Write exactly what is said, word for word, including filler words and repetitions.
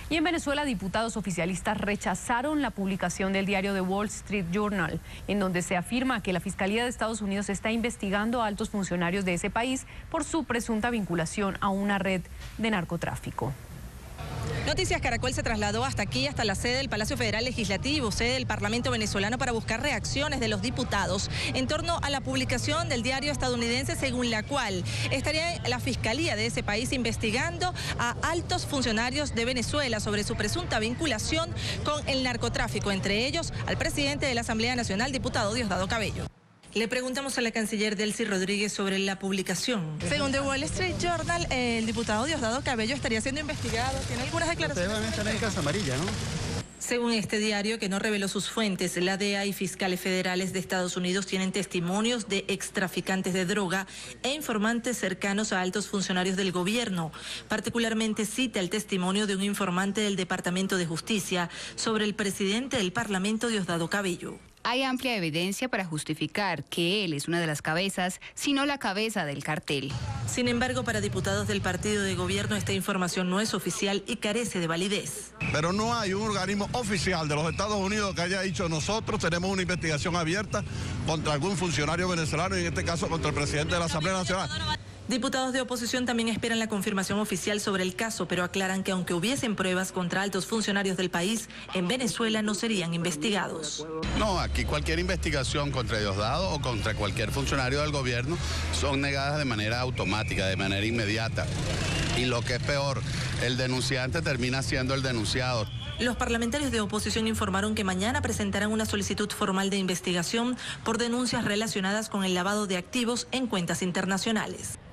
Y en Venezuela, diputados oficialistas rechazaron la publicación del diario The Wall Street Journal, en donde se afirma que la Fiscalía de Estados Unidos está investigando a altos funcionarios de ese país por su presunta vinculación a una red de narcotráfico. Noticias Caracol se trasladó hasta aquí, hasta la sede del Palacio Federal Legislativo, sede del Parlamento venezolano, para buscar reacciones de los diputados en torno a la publicación del diario estadounidense, según la cual estaría la Fiscalía de ese país investigando a altos funcionarios de Venezuela sobre su presunta vinculación con el narcotráfico, entre ellos al presidente de la Asamblea Nacional, diputado Diosdado Cabello. Le preguntamos a la canciller Delcy Rodríguez sobre la publicación. Según The Wall Street Journal, el diputado Diosdado Cabello estaría siendo investigado. ¿Tiene algunas declaraciones? Ustedes van a estar en Casa Amarilla, ¿no? Según este diario, que no reveló sus fuentes, la D E A y fiscales federales de Estados Unidos tienen testimonios de extraficantes de droga e informantes cercanos a altos funcionarios del gobierno. Particularmente cita el testimonio de un informante del Departamento de Justicia sobre el presidente del Parlamento, Diosdado Cabello. Hay amplia evidencia para justificar que él es una de las cabezas, sino la cabeza del cartel. Sin embargo, para diputados del partido de gobierno, esta información no es oficial y carece de validez. Pero no hay un organismo oficial de los Estados Unidos que haya dicho: nosotros tenemos una investigación abierta contra algún funcionario venezolano, y en este caso contra el presidente de la Asamblea Nacional. Diputados de oposición también esperan la confirmación oficial sobre el caso, pero aclaran que aunque hubiesen pruebas contra altos funcionarios del país, en Venezuela no serían investigados. No, aquí cualquier investigación contra Diosdado o contra cualquier funcionario del gobierno son negadas de manera automática, de manera inmediata. Y lo que es peor, el denunciante termina siendo el denunciado. Los parlamentarios de oposición informaron que mañana presentarán una solicitud formal de investigación por denuncias relacionadas con el lavado de activos en cuentas internacionales.